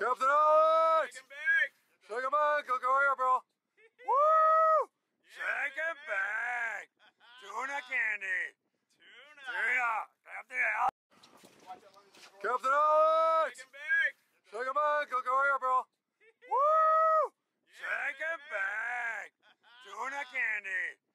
Captain Alex! Shake 'em back! Shake 'em back! Look over here, bro! Woo! Shake 'em back! Tuna candy! Tuna! Captain Alex! Captain Alex! Shake 'em back! Shake 'em back! Look over here, bro! Woo! Shake 'em back! Tuna candy!